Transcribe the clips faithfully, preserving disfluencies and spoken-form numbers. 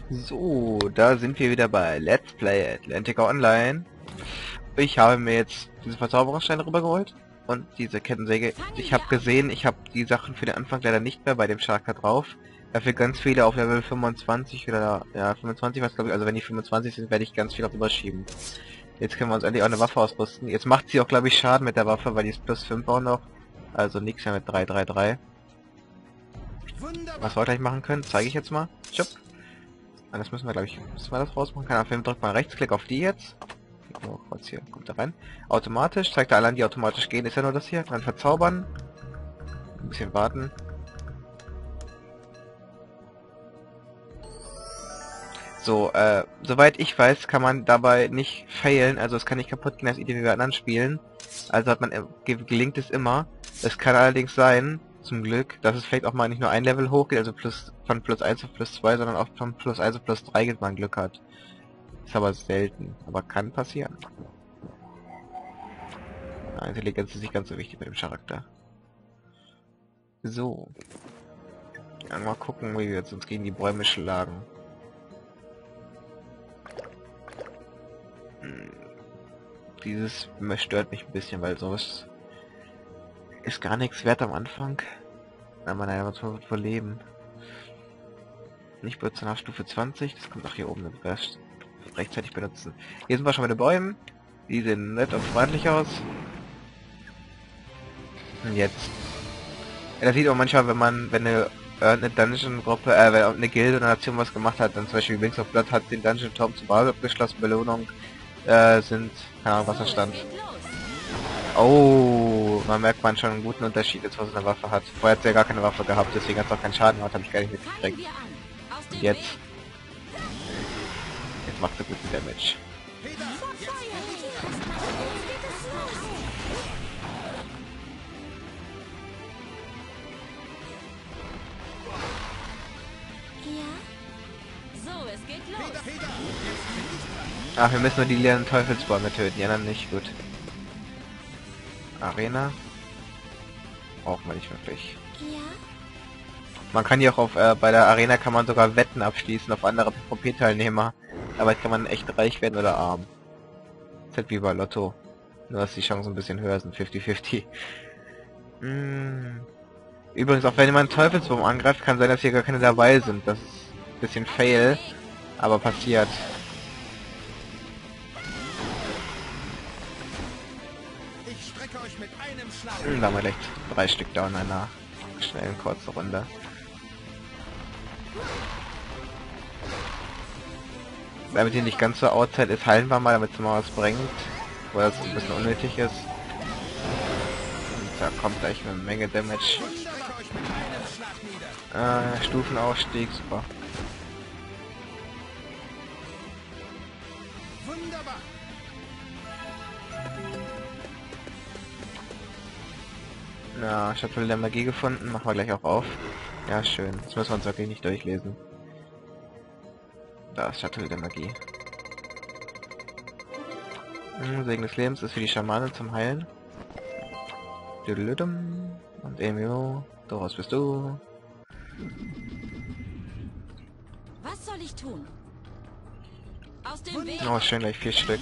So, da sind wir wieder bei Let's Play Atlantica Online. Ich habe mir jetzt diese Verzauberungssteine rübergeholt und diese Kettensäge. Ich habe gesehen, ich habe die Sachen für den Anfang leider nicht mehr bei dem Sharker drauf. Dafür ganz viele auf Level fünfundzwanzig oder ja fünfundzwanzig was glaube ich. Also wenn die fünfundzwanzig sind, werde ich ganz viel darüber schieben. Jetzt können wir uns endlich auch eine Waffe ausrüsten. Jetzt macht sie auch glaube ich Schaden mit der Waffe, weil die ist plus fünf auch noch. Also nichts mehr mit drei drei drei. Was wir gleich machen können, zeige ich jetzt mal. Schupp. Das müssen wir, glaube ich, müssen wir das rausmachen. Kann auf jeden Fall drückt mal Rechtsklick auf die jetzt. Oh, kurz hier, kommt da rein. Automatisch, zeigt er allein, die automatisch gehen, ist ja nur das hier. Dann verzaubern. Ein bisschen warten. So, äh, soweit ich weiß, kann man dabei nicht failen, also es kann nicht kaputt gehen, das Idee wie bei anderen Spielen. Also hat man, äh, gelingt es immer. Es kann allerdings sein, zum Glück, dass es vielleicht auch mal nicht nur ein Level hochgeht, also plus von plus eins auf plus zwei, sondern auch von plus eins auf plus drei geht, man Glück hat. Ist aber selten, aber kann passieren. Ja, Intelligenz ist nicht ganz so wichtig bei dem Charakter. So. Ja, mal gucken, wie wir jetzt uns gegen die Bäume schlagen. Hm. Dieses stört mich ein bisschen, weil sowas ist gar nichts wert am Anfang. Na, man ja was wohl leben. Nicht benutzen nach Stufe zwanzig, das kommt auch hier oben im Rest. Rechtzeitig benutzen. Hier sind wir schon bei den Bäumen. Die sehen nett und freundlich aus. Und jetzt. Ja, das sieht man manchmal, wenn man, wenn eine, äh, eine Dungeon-Gruppe, äh, wenn eine Gilde oder Nation was gemacht hat, dann zum Beispiel Wings of Blood hat den Dungeon Tom zum Ball abgeschlossen, Belohnung, äh, sind, keine Ahnung, was da stand. Oh, man merkt man schon einen guten Unterschied, jetzt was eine Waffe hat. Vorher hat sie ja gar keine Waffe gehabt, deswegen hat es auch keinen Schaden gemacht, habe ich gar nicht mitgekriegt. Und jetzt. Jetzt macht sie guten Damage. Ach, wir müssen nur die leeren Teufelsbäume töten, die anderen nicht. Gut. Arena. Brauchen wir nicht wirklich. Man kann hier auch auf, äh, bei der Arena kann man sogar Wetten abschließen auf andere P V P-Teilnehmer. Aber jetzt kann man echt reich werden oder arm. Das ist halt wie bei Lotto. Nur dass die Chancen ein bisschen höher sind, fifty fifty. Mm. Übrigens, auch wenn jemand einen Teufelsbaum angreift, kann sein, dass hier gar keine dabei sind. Das ist ein bisschen fail, aber passiert. Ich strecke euch mit einem Schlag. Da haben wir gleich drei Stück down in einer schnellen kurzen Runde. Damit die nicht ganz so outside ist, heilen wir mal, damit es mal was bringt. Wo das ein bisschen unnötig ist. Und da kommt gleich eine Menge Damage. Äh, Stufenausstieg, super. Wunderbar. Na, Schatulle der Magie gefunden, machen wir gleich auch auf. Ja, schön. Das müssen wir uns wirklich nicht durchlesen. Da ist Schatulle der Magie. Hm, Segen des Lebens ist für die Schamane zum Heilen. Und Emio, daraus bist du. Was soll ich tun? Aus dem Weg. Oh, schön, gleich vier Stück.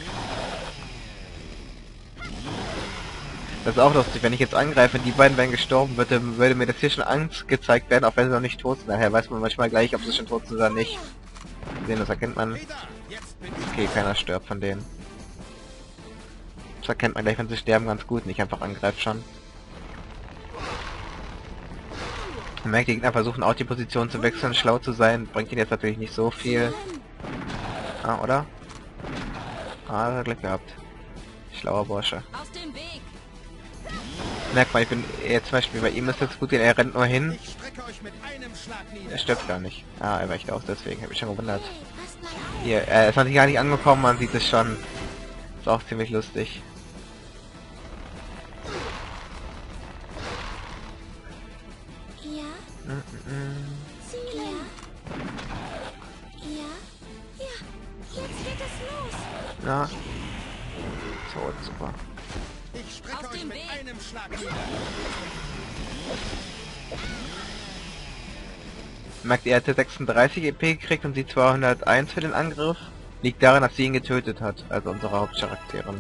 Das ist auch lustig, wenn ich jetzt angreife und die beiden wären gestorben, würde, würde mir das hier schon Angst gezeigt werden, auch wenn sie noch nicht tot sind. Daher weiß man manchmal gleich, ob sie schon tot sind oder nicht. Sehen, das erkennt man. Okay, keiner stirbt von denen. Das erkennt man gleich, wenn sie sterben, ganz gut, nicht einfach angreift schon. Man merkt, die Gegner versuchen auch die Position zu wechseln, schlau zu sein, bringt ihnen jetzt natürlich nicht so viel. Ah, oder? Ah, Glück gehabt. Schlauer Bursche. Aus dem Weg. Merkt man, ich bin jetzt zum Beispiel bei ihm ist das gut, er rennt nur hin. Ich strecke euch mit einem Schlag nieder. Er stirbt gar nicht. Ah, er weicht aus, deswegen habe ich schon gewundert. Hier, er ist noch nicht gar nicht angekommen, man sieht es schon. Ist auch ziemlich lustig. Ja. Mm -mm -mm. Ja. Ja. Ja. Jetzt geht es los. Na. So, super. Ich strecke Aus euch dem mit Weg. einem Schlag nieder. Merkt, er hatte sechsunddreißig E P gekriegt und sie zweihunderteins für den Angriff. Liegt daran, dass sie ihn getötet hat, also unsere Hauptcharakterin.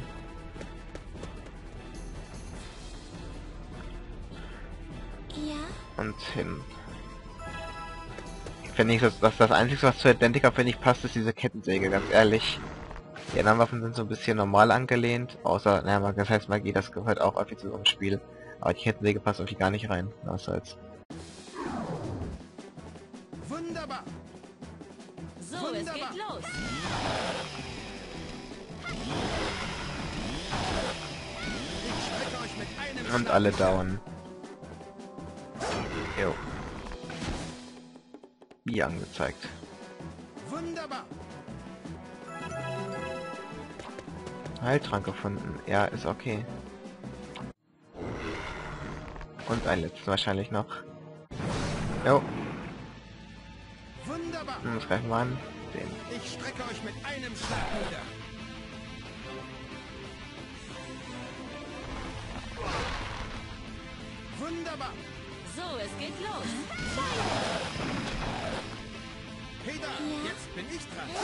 Ja? Und hin. Finde ich, dass das, das Einzige, was zu Identica, finde ich, passt, ist diese Kettensäge, ganz ehrlich. Die anderen Waffen sind so ein bisschen normal angelehnt, außer, naja, das heißt Magie, das gehört auch irgendwie zu so einem Spiel. Aber die Kettensäge passt irgendwie gar nicht rein, außerhalb. Wunderbar. So, Wunderbar. es geht los. Ich strecke euch mit einem Und Schlag alle nieder. down. Jo. Wie angezeigt. Wunderbar. Heiltrank gefunden. Ja, ist okay. Und einen letzten wahrscheinlich noch. Jo. Wunderbar. Hm, das greifen wir an. Den. Ich strecke euch mit einem Schlag nieder. Wunderbar. So, es geht los. Peter, jetzt bin ich dran.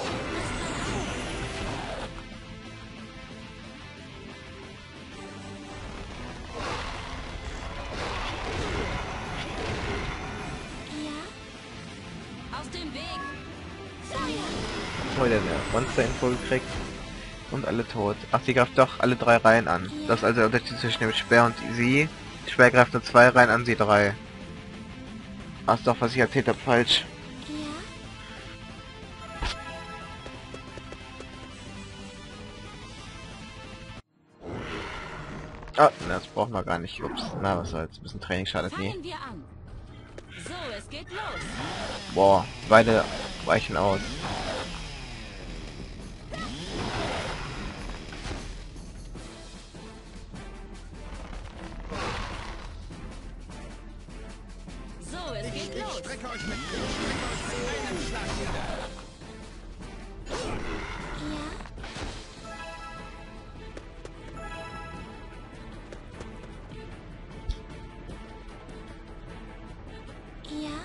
Ja? Aus dem Weg. Oh, der hat eine Monster-Info gekriegt. Und alle tot. Ach, sie greift doch alle drei Reihen an. Das ist also der Unterschied zwischen dem Speer und sie. Die Speer greift nur zwei Reihen an, sie drei. Ach, ist doch, was ich erzählt habe, falsch. Ah, das brauchen wir gar nicht. Ups, na, was soll's. Ein bisschen Training schadet nie. Fangen wir an. So, es geht los. Boah, beide weichen aus. So, es Ich, geht ich los. strecke euch mit, ich strecke euch mit einem Schlag nieder. Ja? Ja?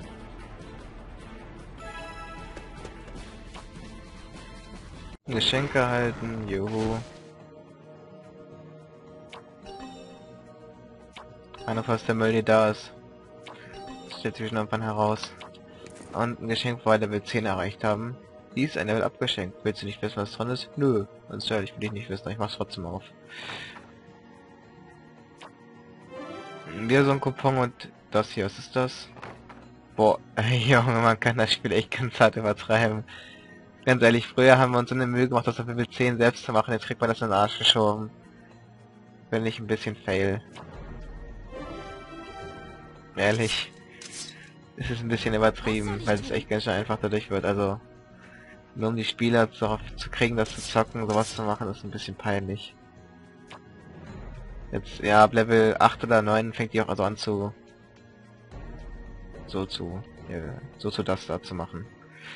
Geschenke erhalten, juhu. Einer, falls der Müll nicht da ist. Das stellt sich irgendwann heraus. Und ein Geschenk, weil wir Level zehn erreicht haben. Dies ein Level abgeschenkt. Willst du nicht wissen, was drin ist? Nö. Ganz ehrlich, will ich nicht wissen. Ich mach's trotzdem auf. Wieder so ein Coupon und das hier, was ist das? Boah, Junge, man kann das Spiel echt ganz hart übertreiben. Ganz ehrlich, früher haben wir uns so eine Mühe gemacht, das auf Level zehn selbst zu machen, jetzt kriegt man das in den Arsch geschoben. Bin ich ein bisschen fail. Ehrlich. Es ist ein bisschen übertrieben, weil es echt ganz schön einfach dadurch wird, also... Nur um die Spieler darauf zu kriegen, das zu zocken, sowas zu machen, ist ein bisschen peinlich. Jetzt, ja, ab Level acht oder neun fängt die auch also an zu... So zu... Ja, so zu das da zu machen.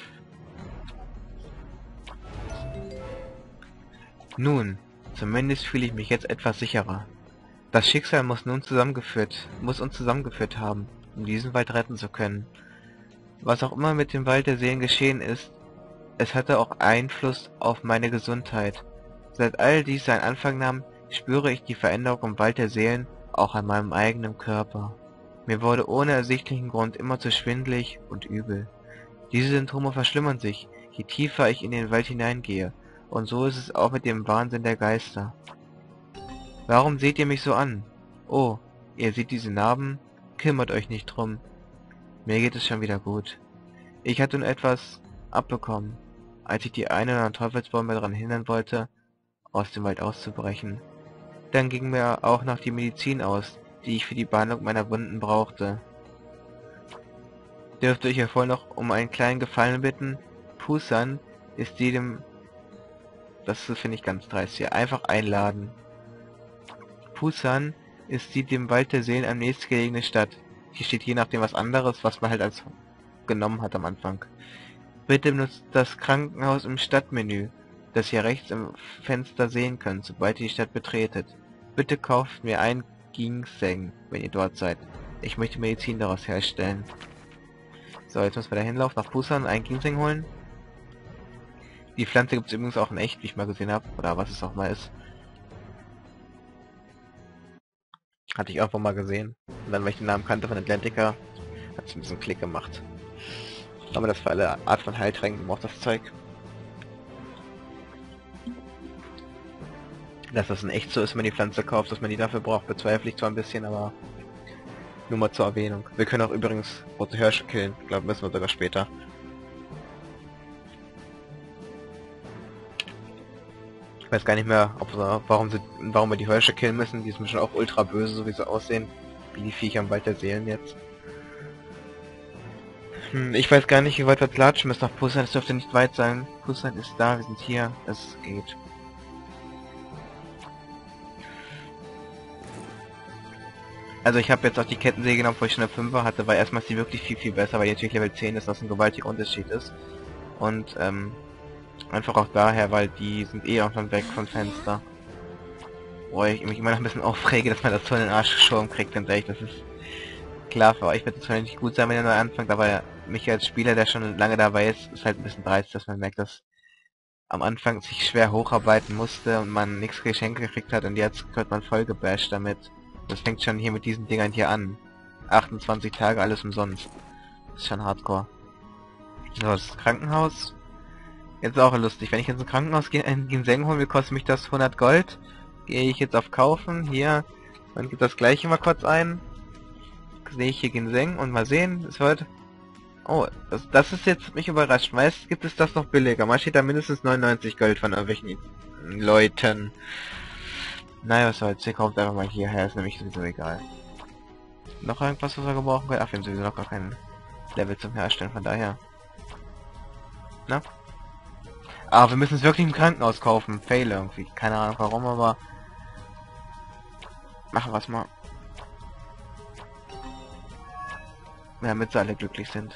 Nun, zumindest fühle ich mich jetzt etwas sicherer. Das Schicksal muss nun zusammengeführt, muss uns zusammengeführt haben, um diesen Wald retten zu können. Was auch immer mit dem Wald der Seelen geschehen ist, es hatte auch Einfluss auf meine Gesundheit. Seit all dies seinen Anfang nahm, spüre ich die Veränderung im Wald der Seelen auch an meinem eigenen Körper. Mir wurde ohne ersichtlichen Grund immer zu schwindelig und übel. Diese Symptome verschlimmern sich, je tiefer ich in den Wald hineingehe. Und so ist es auch mit dem Wahnsinn der Geister. Warum seht ihr mich so an? Oh, ihr seht diese Narben? Kümmert euch nicht drum. Mir geht es schon wieder gut. Ich hatte nun etwas abbekommen, als ich die einen oder anderen Teufelsbäume daran hindern wollte, aus dem Wald auszubrechen. Dann ging mir auch noch die Medizin aus, die ich für die Behandlung meiner Wunden brauchte. Dürfte ich euch wohl noch um einen kleinen Gefallen bitten? Pusan ist jedem... Das finde ich ganz dreist hier. Einfach einladen. Pusan ist die dem Wald der Seelen am nächstgelegene Stadt. Hier steht je nachdem was anderes, was man halt als genommen hat am Anfang. Bitte benutzt das Krankenhaus im Stadtmenü, das ihr rechts im Fenster sehen könnt, sobald ihr die Stadt betretet. Bitte kauft mir ein Ginseng, wenn ihr dort seid. Ich möchte Medizin daraus herstellen. So, jetzt müssen wir da hinlaufen, nach Busan, einen Ginseng holen. Die Pflanze gibt es übrigens auch in echt, wie ich mal gesehen habe. Oder was es auch mal ist. Hatte ich irgendwo mal gesehen. Und dann, weil ich den Namen kannte von Atlantica, hat es ein bisschen Klick gemacht. Aber das für alle Art von Heiltränken braucht das Zeug. Dass das in echt so ist, wenn man die Pflanze kauft, dass man die dafür braucht, bezweifle ich zwar ein bisschen, aber nur mal zur Erwähnung. Wir können auch übrigens rote Hirsche killen. Ich glaube, müssen wir sogar später. Ich weiß gar nicht mehr, ob wir, warum, sie, warum wir die Hirsche killen müssen. Die sind schon auch ultra böse, so wie sie aussehen. Wie die Viecher im Wald der Seelen jetzt. Hm, ich weiß gar nicht, wie weit wir platschen müssen nach Busan. Das dürfte nicht weit sein. Busan ist da, wir sind hier. Es geht. Also ich habe jetzt auch die Kettensäge genommen, wo ich schon eine fünfer hatte, weil erstmal ist sie wirklich viel, viel besser, weil die natürlich Level zehn ist, was ein gewaltiger Unterschied ist. Und ähm, einfach auch daher, weil die sind eh auch schon weg vom Fenster. Wo ich mich immer noch ein bisschen aufrege, dass man das so in den Arsch geschoben kriegt, ganz ehrlich, das ist klar, für euch wird es zwar nicht gut sein, wenn ihr neu anfangt, aber mich als Spieler, der schon lange dabei ist, ist halt ein bisschen dreist, dass man merkt, dass am Anfang sich schwer hocharbeiten musste und man nichts Geschenke gekriegt hat und jetzt wird man voll gebasht damit. Das fängt schon hier mit diesen Dingern hier an. achtundzwanzig Tage, alles umsonst. Das ist schon hardcore. So, das Krankenhaus. Jetzt auch lustig. Wenn ich jetzt ins Krankenhaus gehe, in Ginseng holen will, kostet mich das hundert Gold. Gehe ich jetzt auf Kaufen, hier. Dann gibt das gleiche mal kurz ein. Sehe ich hier Ginseng und mal sehen, es wird... Oh, das, das ist jetzt mich überrascht. Meist gibt es das noch billiger. Mal steht da mindestens neunundneunzig Gold von irgendwelchen Leuten. Naja, was soll's, ihr kauft einfach mal hierher, ist nämlich sowieso egal. Noch irgendwas, was wir gebrauchen können? Ach, wir haben sowieso noch gar kein Level zum Herstellen, von daher. Na? Ah, wir müssen es wirklich im Krankenhaus kaufen. Fail irgendwie. Keine Ahnung warum, aber... Machen wir es mal. Ja, damit sie alle glücklich sind.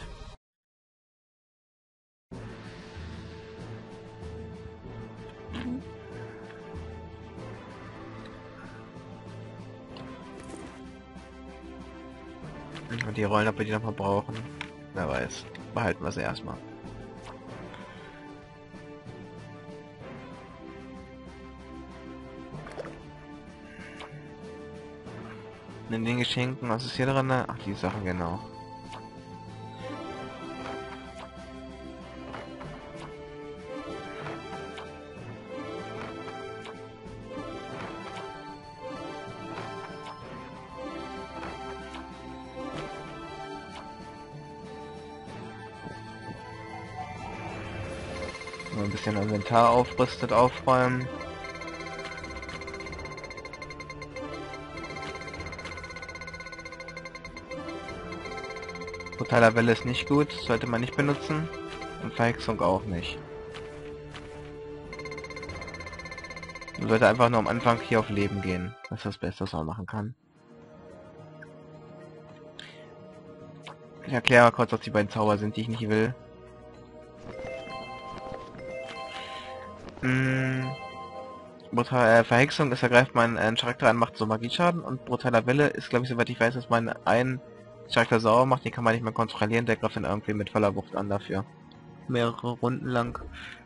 Und die Rollen, ob wir die noch mal brauchen, wer weiß. Behalten wir sie erstmal. In den Geschenken, was ist hier dran? Ach, die Sachen, genau. Ein bisschen Inventar aufrüstet, aufräumen. Brutaler Welle ist nicht gut, sollte man nicht benutzen. Und Verhexung auch nicht. Man sollte einfach nur am Anfang hier auf Leben gehen. Das ist das Beste, was man machen kann. Ich erkläre kurz, was die beiden Zauber sind, die ich nicht will. Mmh. Brutal, äh, Verhexung ist, ergreift man einen Charakter an, macht so Magieschaden, und brutaler Wille ist, glaube ich, soweit ich weiß, dass man einen Charakter sauer macht, den kann man nicht mehr kontrollieren, der greift dann irgendwie mit voller Wucht an dafür. Mehrere Runden lang.